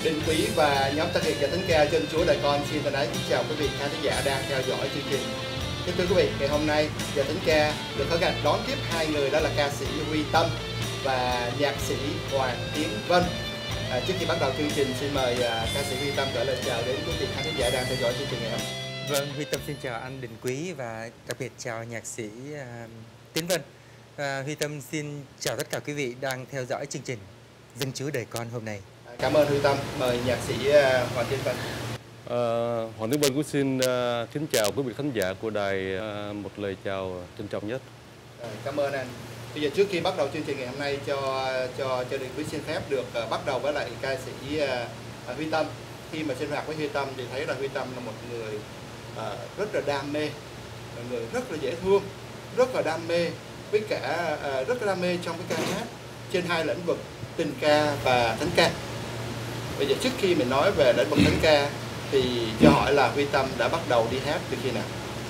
Đình Quý và nhóm tác nghiệp Dạ Thánh Ca Chân Chúa Đời Con xin thân ái kính chào quý vị khán giả đang theo dõi chương trình. Kính thưa quý vị, ngày hôm nay Dạ Thánh Ca được hân hạnh đón tiếp hai người, đó là ca sĩ Huy Tâm và nhạc sĩ Hoàng Tiến Vân. Trước khi bắt đầu chương trình, xin mời ca sĩ Huy Tâm gửi lời chào đến quý vị khán giả đang theo dõi chương trình ngày hôm nay. Vâng, Huy Tâm xin chào anh Đình Quý và đặc biệt chào nhạc sĩ Tiến Vân. Huy Tâm xin chào tất cả quý vị đang theo dõi chương trình Dân Chúa Đời Con hôm nay. Cảm ơn Huy Tâm. Mời nhạc sĩ Hoàng Tiến Vân. Hoàng Tiến Vân cũng xin kính chào quý vị khán giả của đài, một lời chào trân trọng nhất. Cảm ơn anh. Bây giờ trước khi bắt đầu chương trình ngày hôm nay, cho Đình Quý xin phép được bắt đầu với lại ca sĩ Huy Tâm. Khi mà sinh hoạt với Huy Tâm thì thấy là Huy Tâm là một người rất là đam mê, một người rất là dễ thương, rất là đam mê, với cả rất là đam mê trong cái ca hát trên hai lĩnh vực tình ca và thánh ca. Bây giờ trước khi mình nói về lĩnh vực thánh ca thì cho hỏi là Huy Tâm đã bắt đầu đi hát từ khi nào?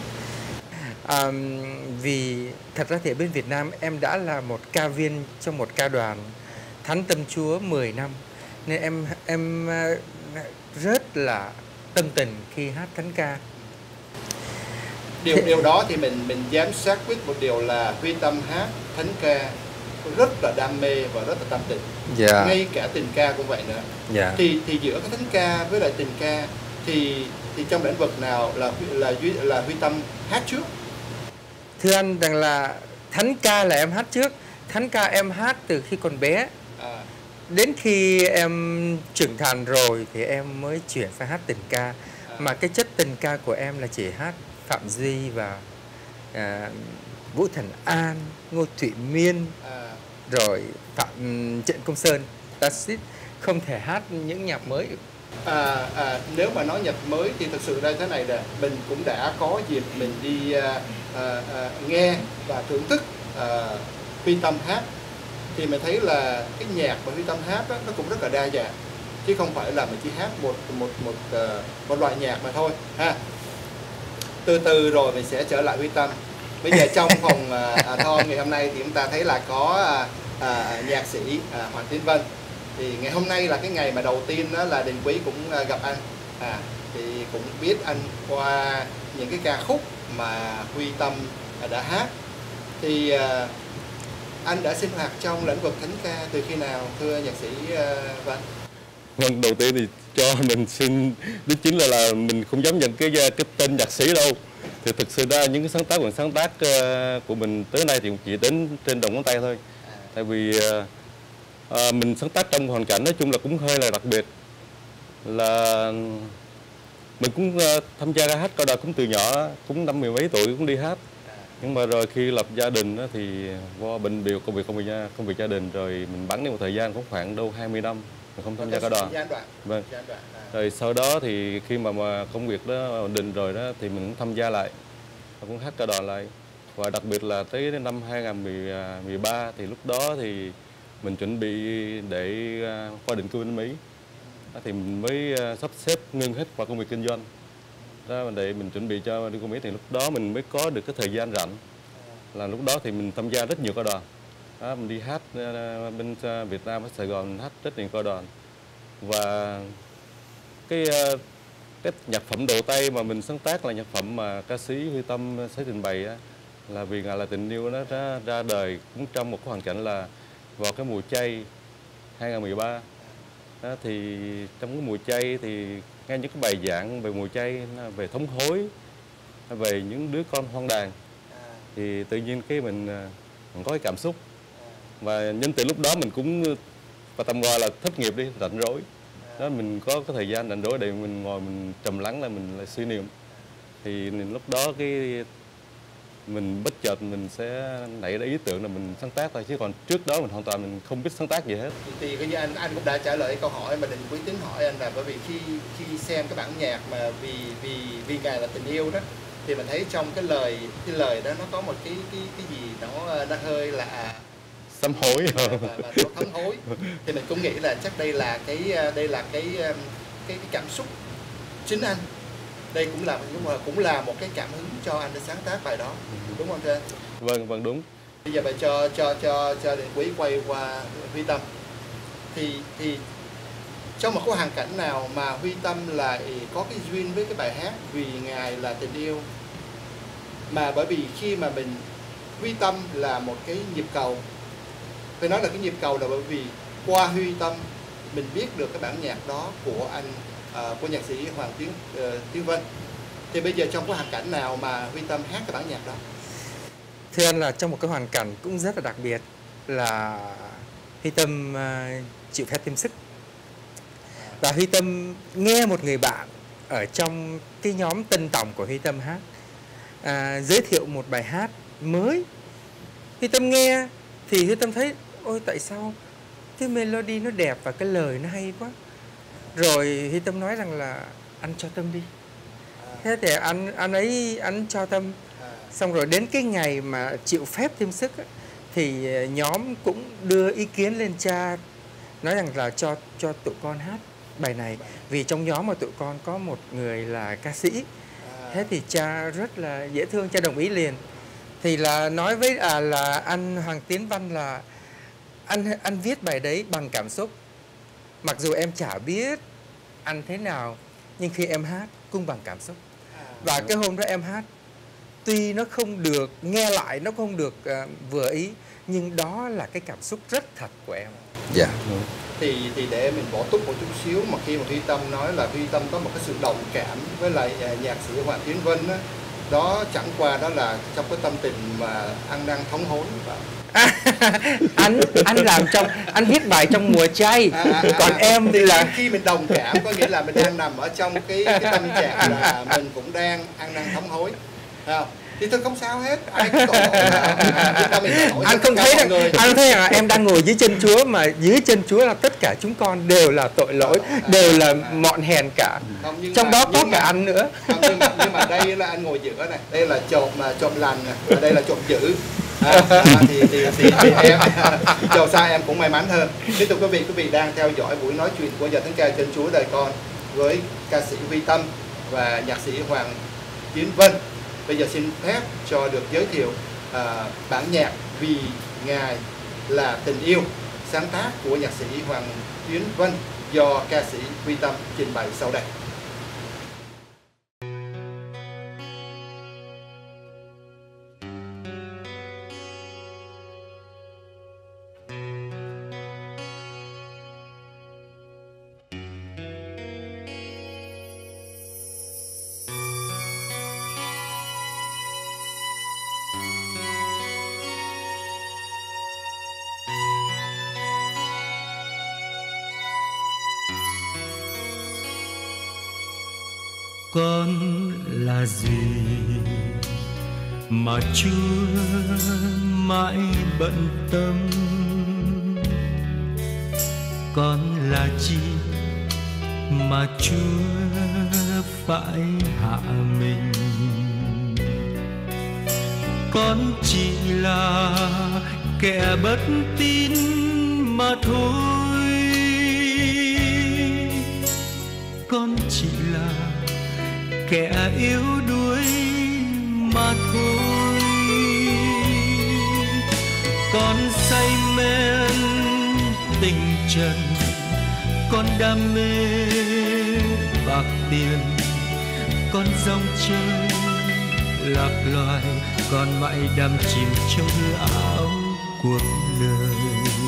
Vì thật ra thì ở bên Việt Nam em đã là một ca viên trong một ca đoàn Thánh Tâm Chúa 10 năm, nên em rất là tâm tình khi hát thánh ca. Điều đó thì mình dám xác quyết một điều là Huy Tâm hát thánh ca rất là đam mê và rất là tâm tình. Ngay cả tình ca cũng vậy nữa. Thì giữa cái thánh ca với lại tình ca thì trong lĩnh vực nào là Huy Tâm hát trước? Thưa anh rằng là thánh ca là em hát trước. Thánh ca em hát từ khi còn bé. Đến khi em trưởng thành rồi thì em mới chuyển sang hát tình ca. Mà cái chất tình ca của em là chỉ hát Phạm Duy và Vũ Thần An, Ngô Thụy Miên, rồi Phạm Trịnh Công Sơn. That's it. Không thể hát những nhạc mới. Nếu mà nói nhạc mới thì thực sự đây thế này là mình cũng đã có dịp mình đi nghe và thưởng thức Huy Tâm hát, thì mình thấy là cái nhạc mà Huy Tâm hát đó, nó cũng rất là đa dạng, chứ không phải là mình chỉ hát một loại nhạc mà thôi ha. Từ từ rồi mình sẽ trở lại Huy Tâm. Bây giờ trong phòng thon ngày hôm nay thì chúng ta thấy là có nhạc sĩ Hoàng Tiến Vân. Thì ngày hôm nay là cái ngày mà đầu tiên đó là Đình Quý cũng gặp anh, thì cũng biết anh qua những cái ca khúc mà Huy Tâm đã hát. Thì anh đã sinh hoạt trong lĩnh vực thánh ca từ khi nào, thưa nhạc sĩ Vân? Vâng, đầu tiên thì cho mình xin đính chính là mình không dám nhận cái tên nhạc sĩ đâu. Thì thực sự ra những cái sáng tác của mình tới nay thì cũng chỉ đến trên đầu ngón tay thôi. Tại vì mình sáng tác trong hoàn cảnh nói chung là cũng hơi là đặc biệt, là mình cũng tham gia ca hát cao đà cũng từ nhỏ, cũng mười mấy tuổi cũng đi hát. Nhưng mà rồi khi lập gia đình thì do bệnh biểu công việc gia đình rồi mình bẵng đi một thời gian cũng khoảng đâu 20 năm mình không tham gia cao đà. Vâng. Rồi sau đó thì khi mà công việc đó ổn định rồi đó thì mình cũng tham gia lại, cũng hát cao đà lại. Và đặc biệt là tới năm 2013 thì lúc đó thì mình chuẩn bị để qua định cư bên Mỹ, thì mình mới sắp xếp ngưng hết vào công việc kinh doanh đó để mình chuẩn bị cho đi qua Mỹ. Thì lúc đó mình mới có được cái thời gian rảnh, là lúc đó thì mình tham gia rất nhiều ca đoàn đó, mình đi hát bên Việt Nam ở Sài Gòn, mình hát rất nhiều ca đoàn. Và cái nhạc phẩm đầu tay mà mình sáng tác là nhạc phẩm mà ca sĩ Huy Tâm sẽ trình bày là Vì Ngài Là Tình Yêu. Nó ra đời cũng trong một cái hoàn cảnh là vào cái mùa chay 2013 đó, thì trong cái mùa chay thì nghe những cái bài giảng về mùa chay, về thống hối, về những đứa con hoang đàn, thì tự nhiên mình có cái cảm xúc. Và nhân từ lúc đó mình cũng và tầm gọi là thất nghiệp đi, rảnh rỗi đó, mình có cái thời gian rảnh rỗi để mình ngồi mình trầm lắng lại, mình lại suy niệm. Thì lúc đó mình bất chợt mình sẽ nảy ra ý tưởng là mình sáng tác thôi, chứ còn trước đó mình hoàn toàn mình không biết sáng tác gì hết. Thì coi như anh cũng đã trả lời câu hỏi mà Đình Quý tính hỏi anh, là bởi vì khi xem cái bản nhạc mà vì Ngài Là Tình Yêu đó, thì mình thấy trong cái lời đó nó có một cái gì nó hơi là sám hối và thấm hối. Thì mình cũng nghĩ là chắc đây là cái cảm xúc chính anh. Đây cũng là một cái cảm hứng cho anh để sáng tác bài đó, đúng không thưa anh? Vâng đúng. Bây giờ phải cho Đình Quý quay qua Huy Tâm. Thì trong một cái hoàn cảnh nào mà Huy Tâm lại có cái duyên với cái bài hát Vì Ngài Là Tình Yêu, mà bởi vì khi mà mình Huy Tâm là một cái nhịp cầu, phải nói là cái nhịp cầu là bởi vì qua Huy Tâm mình biết được cái bản nhạc đó của của nhạc sĩ Hoàng Tiến Vân. Thì bây giờ trong cái hoàn cảnh nào mà Huy Tâm hát cái bản nhạc đó? Thưa anh, là trong một cái hoàn cảnh cũng rất là đặc biệt, là Huy Tâm chịu phép thêm sức. Và Huy Tâm nghe một người bạn ở trong cái nhóm Tân Tòng của Huy Tâm hát giới thiệu một bài hát mới. Huy Tâm nghe thì Huy Tâm thấy ôi tại sao cái melody nó đẹp và cái lời nó hay quá. Rồi Huy Tâm nói rằng là anh cho Tâm đi. Thế thì anh cho Tâm. Xong rồi đến cái ngày mà chịu phép thêm sức thì nhóm cũng đưa ý kiến lên cha, nói rằng là cho tụi con hát bài này, vì trong nhóm mà tụi con có một người là ca sĩ. Thế thì cha rất là dễ thương, cha đồng ý liền. Thì là nói với là anh Hoàng Tiến Văn là anh viết bài đấy bằng cảm xúc, mặc dù em chả biết anh thế nào, nhưng khi em hát cũng bằng cảm xúc. Và cái hôm đó em hát, tuy nó không được nghe lại, nó không được vừa ý, nhưng đó là cái cảm xúc rất thật của em. Dạ. Thì để mình bỏ túc một chút xíu, mà khi mà Huy Tâm nói là Huy Tâm có một cái sự đồng cảm với lại nhạc sĩ Hoàng Tiến Vân đó chẳng qua đó là trong cái tâm tình mà ăn năn thống hối. Anh làm anh viết bài trong mùa chay, còn em thì là khi mình đồng cảm có nghĩa là mình đang nằm ở trong cái tâm trạng là mình cũng đang ăn năn thống hối, thấy không? Thì tôi không sao hết, ai cũng tội lỗi. Anh không thấy rằng em đang ngồi dưới chân Chúa, mà dưới chân Chúa là tất cả chúng con đều là tội lỗi, đều là mọn hèn cả. Trong đó có cả anh nữa. Nhưng mà đây là anh ngồi giữa này, đây là trộm lành, và đây là trộm dữ. Thì em dầu sao em cũng may mắn hơn. Tiếp tục quý vị đang theo dõi buổi nói chuyện của Giờ Thánh Ca Chân Chúa Đời Con với ca sĩ Huy Tâm và nhạc sĩ Hoàng Tiến Vân. Bây giờ xin phép cho được giới thiệu bản nhạc Vì Ngài Là Tình Yêu, sáng tác của nhạc sĩ Hoàng Tiến Vân do ca sĩ Huy Tâm trình bày sau đây. Con là gì mà Chúa mãi bận tâm? Con là chi mà Chúa phải hạ mình? Con chỉ là kẻ bất tín mà thôi. Con chỉ là kẻ yếu đuối mà thôi. Con say men tình trần, con đam mê bạc tiền, con rong chơi lạc loài, con mãi đắm chìm trong hư ảo cuộc đời.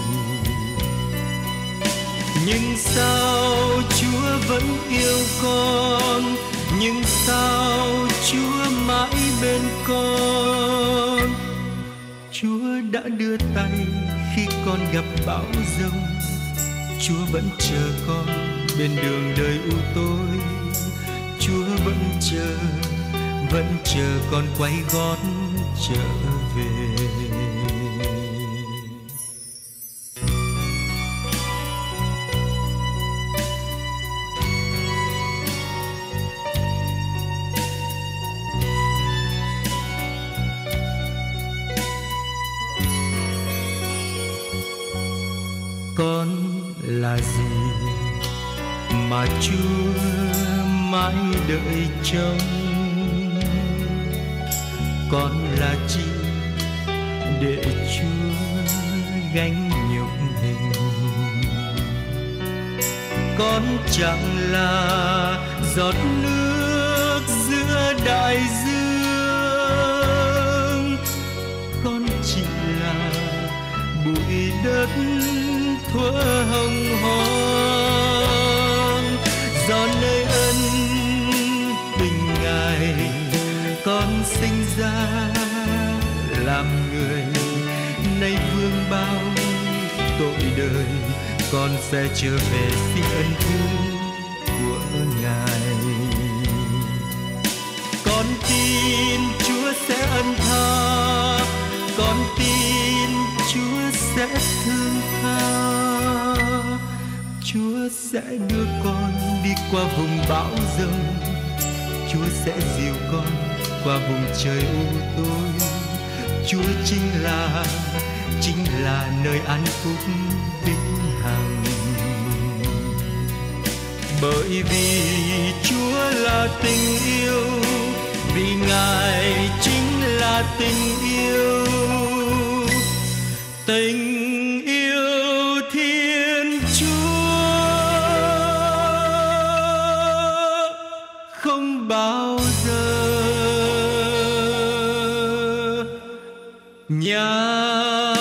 Nhưng sao Chúa vẫn yêu con? Nhưng sao Chúa mãi bên con? Chúa đã đưa tay khi con gặp bão giông. Chúa vẫn chờ con bên đường đời u tối. Chúa vẫn chờ con quay gót trở về. Con là gì mà Chúa mãi đợi trông? Con là chi để Chúa gánh nhục hình? con chẳng là giọt nước giữa đại dương, con chỉ là bụi đất thuở hồng hoang. Do nơi ân bình Ngài con sinh ra làm người, nay vương bao tội đời, con sẽ trở về xin ân thương của Ngài. Con tin Chúa sẽ ân tha, con tin Chúa sẽ thương tha, Chúa sẽ đưa con đi qua vùng bão giông, Chúa sẽ dìu con qua vùng trời u tối. Chúa chính là nơi an phúc vĩnh hằng. Bởi vì Chúa là tình yêu, vì Ngài chính là tình yêu, tình yêu Thiên Chúa không bao giờ nhạt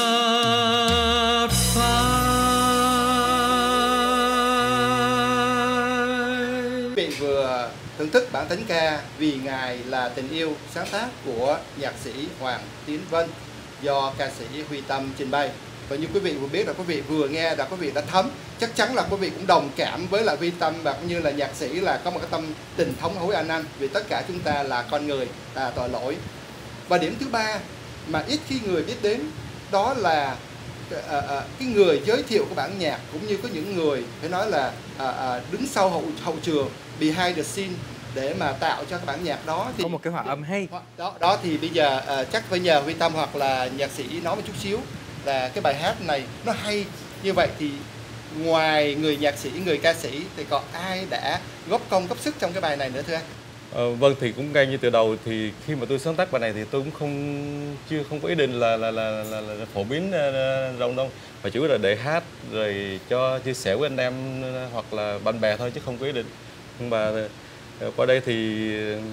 phai. Quý vị vừa thưởng thức bản thánh ca Vì Ngài là tình yêu, sáng tác của nhạc sĩ Hoàng Tiến Vân do ca sĩ Huy Tâm trình bày. Và như quý vị vừa biết là quý vị vừa nghe là quý vị đã thấm, chắc chắn là quý vị cũng đồng cảm với lại Huy Tâm và cũng như là nhạc sĩ là có một cái tâm tình thống hối ăn năn, vì tất cả chúng ta là con người tội lỗi. Và điểm thứ ba mà ít khi người biết đến đó là cái người giới thiệu của bản nhạc, cũng như có những người phải nói là đứng sau hậu trường, behind the scene, để mà tạo cho cái bản nhạc đó. Thì có một cái hòa âm hay đó thì bây giờ chắc phải nhờ Huy Tâm hoặc là nhạc sĩ nói một chút xíu là cái bài hát này nó hay như vậy thì ngoài người nhạc sĩ, người ca sĩ thì còn ai đã góp công góp sức trong cái bài này nữa thưa anh? Vâng, thì cũng ngay như từ đầu thì khi mà tôi sáng tác bài này thì tôi cũng không có ý định là phổ biến rộng đâu, mà chủ yếu là để hát rồi cho chia sẻ với anh em hoặc là bạn bè thôi chứ không có ý định. Nhưng mà qua đây thì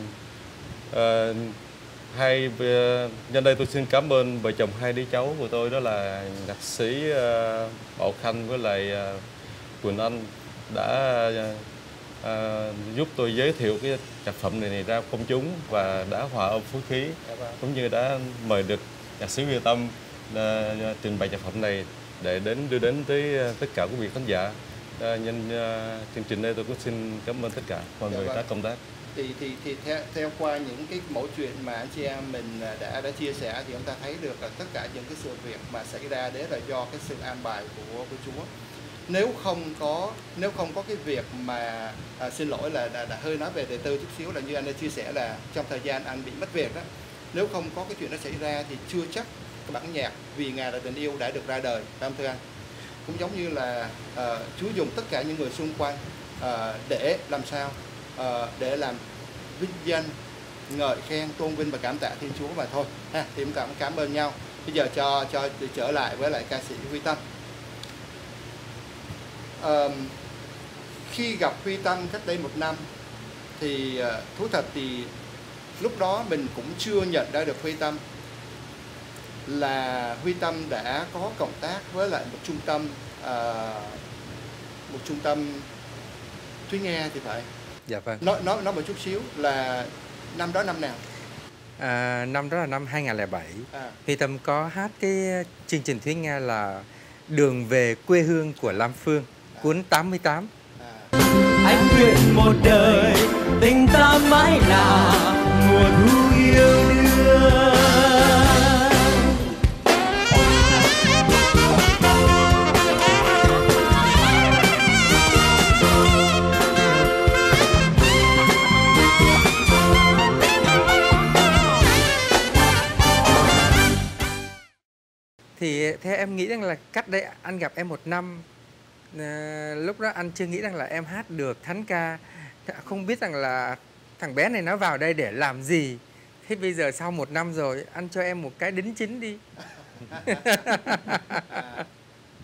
nhân đây tôi xin cảm ơn vợ chồng hai đứa cháu của tôi, đó là nhạc sĩ Bảo Khanh với lại Quỳnh Anh đã giúp tôi giới thiệu cái nhạc phẩm này ra công chúng và đã hòa âm phối khí, cũng như đã mời được nhạc sĩ Huy Tâm trình bày nhạc phẩm này để đưa đến tới tất cả quý vị khán giả. Nhân chương trình đây tôi cũng xin cảm ơn tất cả mọi người đã công tác. Thì theo qua những cái mẫu chuyện mà anh chị em mình đã chia sẻ thì chúng ta thấy được là tất cả những cái sự việc mà xảy ra đấy là do cái sự an bài của Chúa. Nếu không có cái việc mà xin lỗi là hơi nói về đời tư chút xíu, là như anh đã chia sẻ là trong thời gian anh bị mất việc đó, nếu không có cái chuyện đó xảy ra thì chưa chắc cái bản nhạc Vì Ngài là tình yêu đã được ra đời, phải không thưa anh? Cũng giống như là Chúa dùng tất cả những người xung quanh để làm sao để làm vinh danh, ngợi khen, tôn vinh và cảm tạ Thiên Chúa mà thôi ha. Thì chúng ta cũng cảm ơn nhau. Bây giờ cho trở lại với lại ca sĩ Huy Tâm. Khi gặp Huy Tâm cách đây 1 năm thì thú thật thì lúc đó mình cũng chưa nhận ra được Huy Tâm là Huy Tâm đã có cộng tác với lại một trung tâm Thúy Nga thì phải. Dạ vâng. Nói một chút xíu là năm đó năm nào? Năm đó là năm 2007. Huy Tâm có hát cái chương trình Thúy Nga là Đường về quê hương của Lam Phương, cuốn 88. Anh nguyện một đời tình ta mãi là mùa thu yêu đương. Thì theo em nghĩ rằng là cách đây anh gặp em 1 năm, lúc đó anh chưa nghĩ rằng là em hát được thánh ca, không biết rằng là thằng bé này nó vào đây để làm gì. Thế bây giờ sau 1 năm rồi, anh cho em một cái đính chính đi.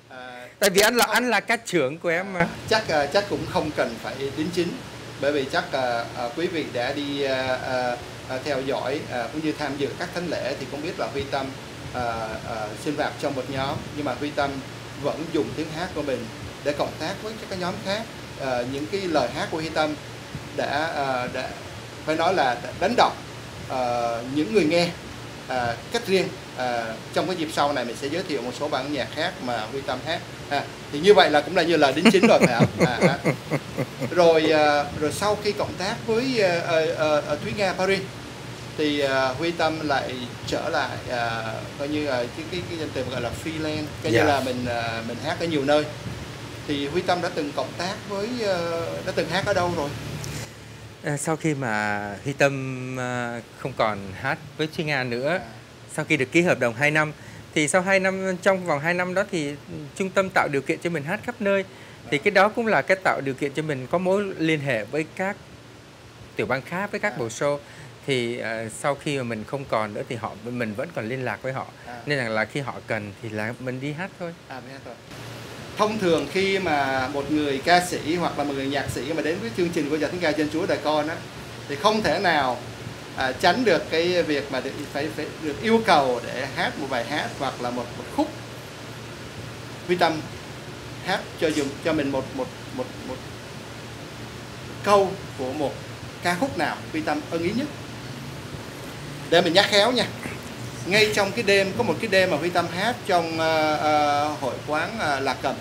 Tại vì anh là ca trưởng của em mà. Chắc cũng không cần phải đính chính, bởi vì chắc quý vị đã đi theo dõi cũng như tham dự các thánh lễ thì cũng biết là Huy Tâm sinh hoạt trong một nhóm, nhưng mà Huy Tâm vẫn dùng tiếng hát của mình để cộng tác với các nhóm khác. Những cái lời hát của Huy Tâm đã phải nói là đánh động những người nghe cách riêng. Trong cái dịp sau này mình sẽ giới thiệu một số bản nhạc khác mà Huy Tâm hát. Thì như vậy là cũng là như là đính chính rồi phải không? Rồi sau khi cộng tác với Thúy Nga Paris thì Huy Tâm lại trở lại coi như cái danh từ gọi là freelance, coi như là mình hát ở nhiều nơi. Thì Huy Tâm đã từng cộng tác với đã từng hát ở đâu rồi? Sau khi mà Huy Tâm không còn hát với Thúy Nga nữa, sau khi được ký hợp đồng 2 năm, thì sau 2 năm, trong vòng 2 năm đó thì trung tâm tạo điều kiện cho mình hát khắp nơi. Thì cái đó cũng là cái tạo điều kiện cho mình có mối liên hệ với các tiểu bang khác, với các bầu show. Thì sau khi mà mình không còn nữa thì mình vẫn còn liên lạc với họ. Nên là khi họ cần thì là mình đi hát thôi. Thông thường khi mà một người ca sĩ hoặc là một người nhạc sĩ mà đến với chương trình của Dòng Tiếng Ca Dân Chúa Đời Con á, thì không thể nào tránh được cái việc mà phải được yêu cầu để hát một bài hát hoặc là một khúc. Huy Tâm hát cho mình một câu của một ca khúc nào Huy Tâm ưng ý nhất, để mình nhắc khéo nha. Ngay trong cái đêm, có một cái đêm mà Huy Tâm hát trong hội quán Lạc Cầm,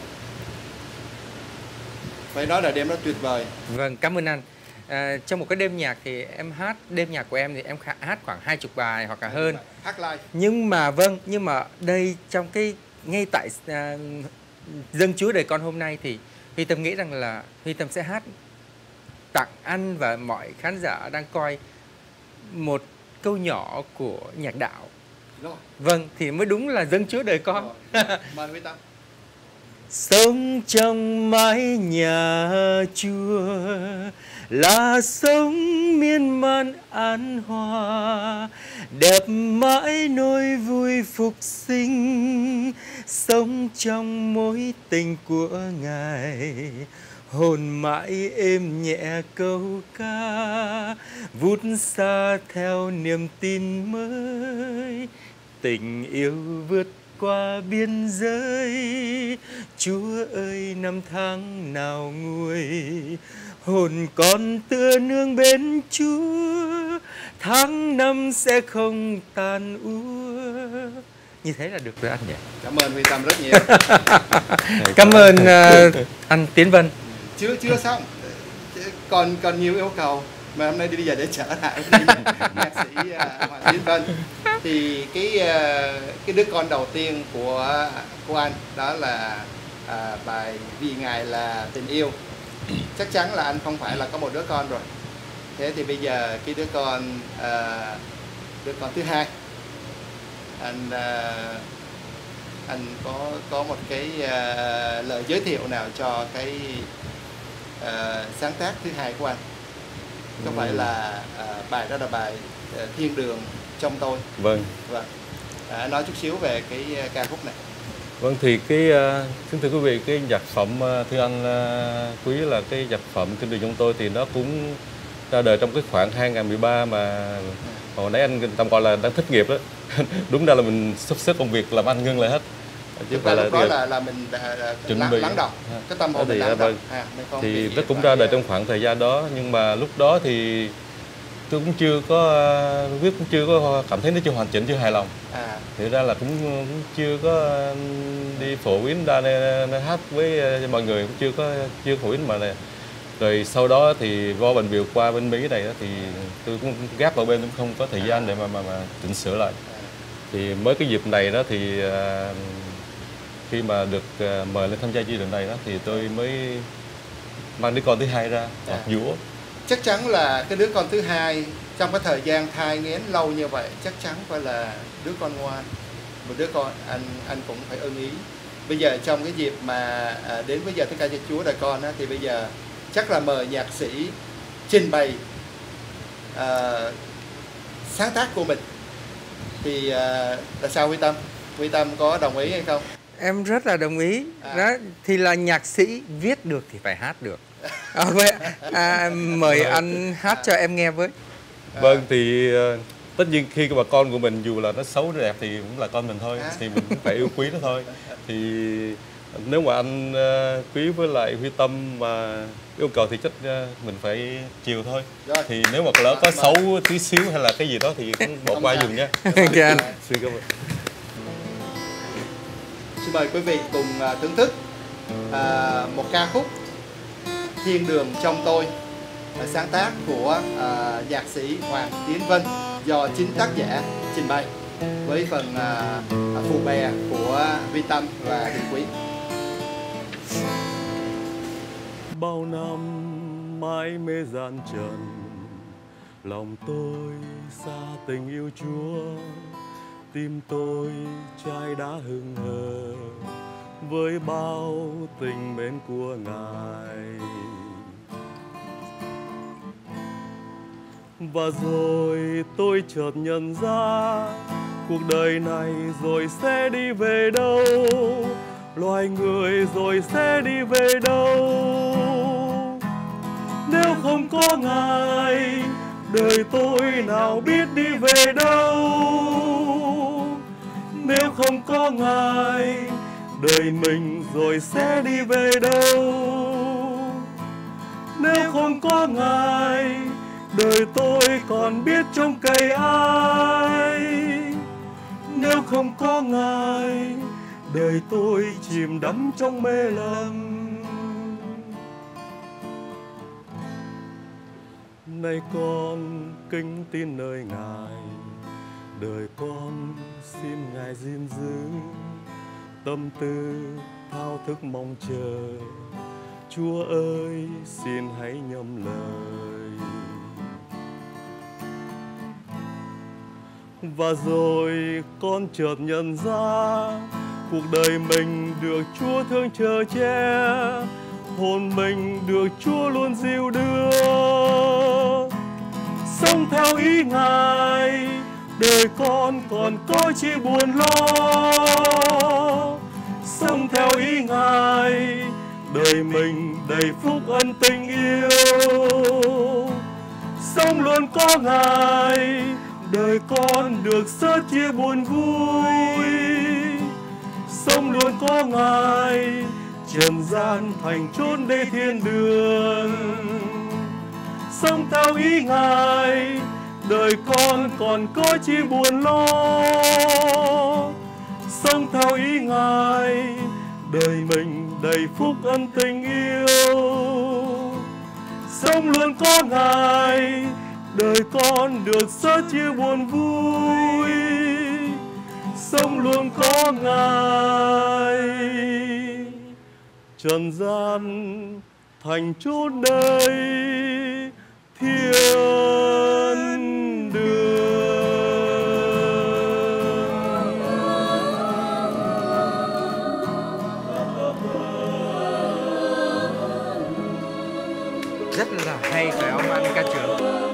phải nói là đêm đó tuyệt vời. Vâng, cảm ơn anh. Trong một cái đêm nhạc thì em hát, đêm nhạc của em thì em hát khoảng 20 bài hoặc là hơn. Hát live. Nhưng mà đây trong cái ngay tại Dân Chúa Đời Con hôm nay thì Huy Tâm nghĩ rằng là Huy Tâm sẽ hát tặng anh và mọi khán giả đang coi một câu nhỏ của nhạc đạo. Rồi. Vâng, thì mới đúng là Dân Chúa Đời Con. Mời Huy Tâm. Sống trong mái nhà Chúa là sống miên man an hòa, đẹp mãi nỗi vui phục sinh. Sống trong mối tình của Ngài, hồn mãi êm nhẹ câu ca, vút xa theo niềm tin mới. Tình yêu vượt qua biên giới, Chúa ơi năm tháng nào nguôi, hồn con tựa nương bên Chúa, tháng năm sẽ không tàn úa. Như thế là được rồi anh nhỉ? Cảm ơn Huy Tâm rất nhiều. Cảm ơn anh Tiến Vân. Chưa xong, còn nhiều yêu cầu mà hôm nay đi bây giờ để trở lại với nhạc sĩ Hoàng Tiến Vân. Thì cái đứa con đầu tiên của anh đó là bài Vì Ngài Là Tình Yêu. Chắc chắn là anh không phải là có một đứa con rồi. Thế thì bây giờ cái đứa con thứ hai, anh có một cái lời giới thiệu nào cho cái sáng tác thứ hai của anh? Có phải là bài đó là bài Thiên Đường Trong Tôi? Vâng. Nói chút xíu về cái ca khúc này. Vâng, thì kính thưa quý vị, cái nhạc phẩm thưa anh Quý là cái nhạc phẩm Thiên Đường Trong Tôi thì nó cũng ra đời trong cái khoảng 2013 mà hồi nãy anh Tâm gọi là đang thất nghiệp đó. Đúng ra là mình sắp xếp công việc làm ăn ngưng lại hết. Chứ phải lúc đó là mình chuẩn bị lắng đọng cái tâm hồn mình lắng đọng. Thì nó cũng ra đời trong khoảng thời gian đó, nhưng mà lúc đó thì tôi cũng chưa có cảm thấy nó chưa hoàn chỉnh, chưa hài lòng. Thì ra là cũng chưa có đi phổ biến ra hát với mọi người, cũng chưa phổ biến mà này. Rồi sau đó thì do bệnh biểu qua bên Mỹ này đó, thì tôi cũng gác vào bên, cũng không có thời gian để mà chỉnh sửa lại. Thì mới cái dịp này đó thì khi mà được mời lên tham gia chương trình này đó thì tôi mới mang đứa con thứ hai ra học vũ. Chắc chắn là cái đứa con thứ hai trong cái thời gian thai nghén lâu như vậy chắc chắn phải là đứa con ngoan, một đứa con anh cũng phải ưng ý. Bây giờ trong cái dịp mà đến với Giờ Tiếng Ca Dân Chúa Đời Con á, thì bây giờ chắc là mời nhạc sĩ trình bày sáng tác của mình. Thì là sao Huy Tâm có đồng ý hay không? Em rất là đồng ý. Đó thì là nhạc sĩ viết được thì phải hát được. Mời anh hát cho em nghe với. Vâng, thì tất nhiên khi bà con của mình dù là nó xấu nó đẹp thì cũng là con mình thôi, thì mình cũng phải yêu quý nó thôi. Thì nếu mà anh quý với lại Huy Tâm mà yêu cầu thì chắc mình phải chiều thôi. Rồi. Thì nếu mà lỡ có xấu tí xíu hay là cái gì đó thì cũng bỏ qua dùm nha. Kìa anh. Xin cảm ơn. Xin mời quý vị cùng thưởng thức một ca khúc Thiên Đường Trong Tôi, sáng tác của nhạc sĩ Hoàng Tiến Vân do chính tác giả trình bày với phần phụ bè của Vi Tâm và Đình Quý. Bao năm mãi mê gian trần, lòng tôi xa tình yêu Chúa, tim tôi trai đã hững hờ với bao tình mến của Ngài. Và rồi tôi chợt nhận ra cuộc đời này rồi sẽ đi về đâu, loài người rồi sẽ đi về đâu. Nếu không có Ngài, đời tôi nào biết đi về đâu. Nếu không có Ngài, đời mình rồi sẽ đi về đâu. Nếu không có Ngài, đời tôi còn biết trông cậy ai. Nếu không có Ngài, đời tôi chìm đắm trong mê lầm. Nay con kính tin nơi Ngài, đời con xin Ngài gìn giữ, tâm tư thao thức mong chờ. Chúa ơi xin hãy nhậm lời. Và rồi con chợt nhận ra cuộc đời mình được Chúa thương chở che, hồn mình được Chúa luôn dìu đưa. Sống theo ý Ngài, đời con còn có chi buồn lo. Sống theo ý Ngài, đời mình đầy phúc ân tình yêu. Sống luôn có Ngài, đời con được sớt chia buồn vui. Sống luôn có Ngài, trần gian thành chốn để thiên đường. Sống theo ý Ngài, đời con còn có chi buồn lo. Sống theo ý Ngài, đời mình đầy phúc ân tình yêu. Sống luôn có Ngài, đời con được sớt chia buồn vui. Sống luôn có Ngài, trần gian thành chốn đời thiên đường. Rất là hay phải không anh ca trưởng?